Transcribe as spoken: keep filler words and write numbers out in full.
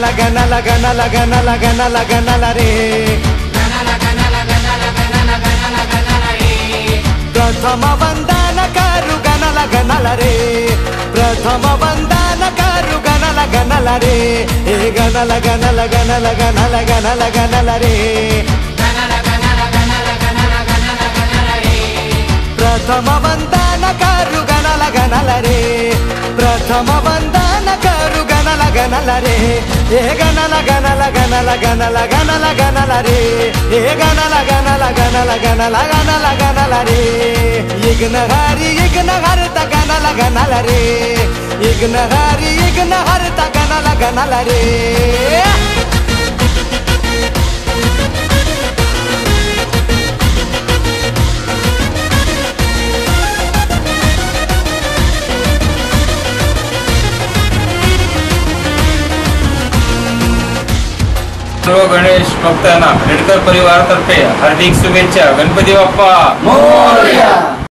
గణల గణల గణల గణల గణల గణల రే ప్రథమ వందనకారు గణల గణల రే ప్రథమ వందనకారు గణల గణల రే ఏ గణల గణల గణల గణల గణల గణల రే ప్రథమ వందనకారు గణల గణల రే ప్రథమ వందనకారు గణల గణల రే ఏ గణల గణల గణల గణల గణల గణల రే ఏ గణల గణల గణల గణల గణల గణల రే ఇగ్న హరి ఇగ్న హరిత గణల గణల రే ఇగ్న హరి ఇగ్న హరిత గణల గణల రే सर्व गणेश भक्तांना रेडकर परिवारातर्फे हार्दिक शुभेच्छा। गणपती बाप्पा मोरया।